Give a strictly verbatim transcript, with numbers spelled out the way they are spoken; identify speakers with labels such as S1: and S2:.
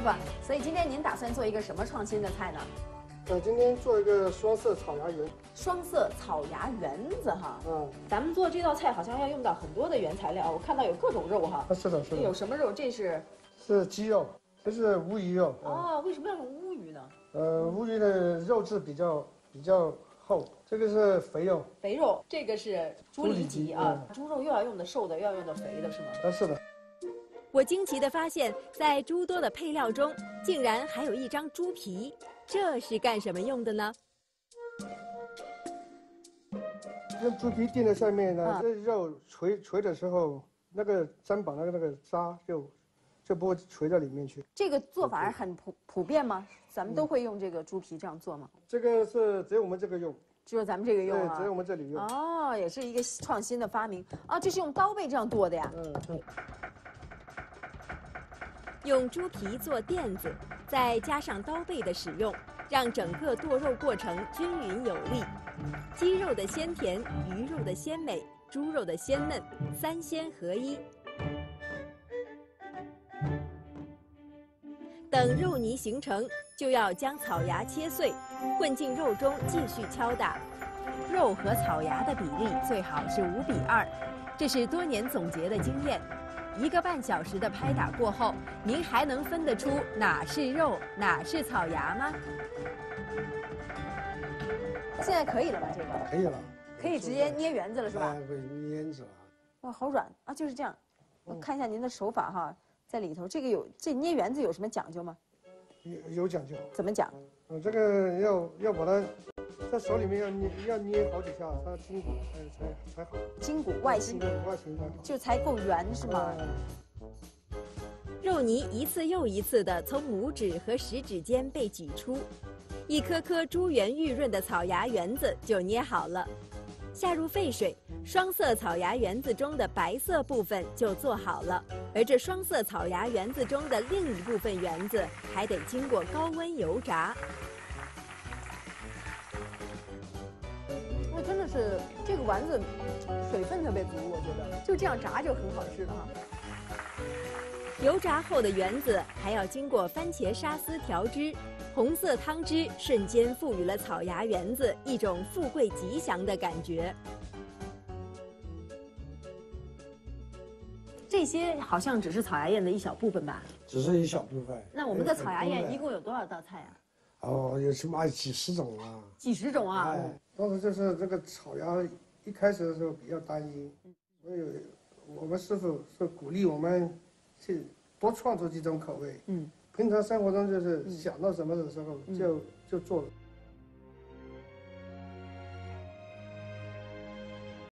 S1: 傅，所以今天您打算做一个什么创新的菜呢？
S2: 呃，今天做一个双色炒芽圆。
S1: 双色炒芽圆子哈。
S2: 嗯，
S1: 咱们做这道菜好像要用到很多的原材料，我看到有各种肉哈。
S2: 啊，是的，是的。
S1: 有什么肉？这是？
S2: 是鸡肉，这是乌鱼肉。
S1: 哦，为什么要用乌鱼呢？
S2: 呃，乌鱼的肉质比较比较厚，这个是肥肉。
S1: 肥肉，这个是猪里脊啊。
S2: 嗯、
S1: 猪肉又要用的瘦的，又要用的肥的，是吗？
S2: 啊，是的。
S3: 我惊奇地发现，在诸多的配料中，竟然还有一张猪皮，这是干什么用的呢？
S2: 用猪皮垫在上面呢，
S1: 啊、
S2: 这肉捶捶的时候，那个砧板那个那个渣就就不会捶到里面去。
S1: 这个做法很普普遍吗？咱们都会用这个猪皮这样做吗？
S2: 嗯、这个是只有我们这个用。
S1: 只有咱们这个用啊，
S2: 对，只有我们这里用。
S1: 哦，也是一个创新的发明啊！这是用刀背这样剁的呀？
S2: 嗯，对。
S3: 用猪皮做垫子，再加上刀背的使用，让整个剁肉过程均匀有力。鸡肉的鲜甜，鱼肉的鲜美，猪肉的鲜嫩，三鲜合一。等肉泥形成，就要将草芽切碎，混进肉中继续敲打。肉和草芽的比例最好是五比二，这是多年总结的经验。一个半小时的拍打过后，您还能分得出哪是肉，哪是草芽吗？
S1: 现在可以了吧？这个
S2: 可以了，
S1: 可以直接捏圆子了是吧？
S2: 哎，对，捏圆子了。
S1: 哇，好软啊！就是这样。我看一下您的手法哈，在里头。这个有这捏圆子有什么讲究吗？
S2: 有有讲究。
S1: 怎么讲？
S2: 嗯，这个要要把它在手里面要捏要捏好几下，它筋骨才才才好。
S1: 筋骨外形，
S2: 筋骨外形才好，
S1: 就才够圆是吗？
S3: 肉泥一次又一次地从拇指和食指间被挤出，一颗颗珠圆玉润的草芽圆子就捏好了。下入沸水，双色草芽圆子中的白色部分就做好了，而这双色草芽圆子中的另一部分圆子还得经过高温油炸。
S1: 我真的是这个丸子水分特别足，我觉得就这样炸就很好吃了哈。
S3: 油炸后的圆子还要经过番茄沙司调汁，红色汤汁瞬间赋予了草芽圆子一种富贵吉祥的感觉。
S1: 这些好像只是草芽宴的一小部分吧？
S2: 只是一小部分。
S1: 那我们的草芽宴一共有多少道菜啊？
S2: 哦，有起码几十种啊！
S1: 几十种啊！
S2: 哎，当时就是这个草芽一开始的时候比较单一，所以我们师傅是鼓励我们去多创作几种口味。嗯，平常生活中就是想到什么的时候就就做了。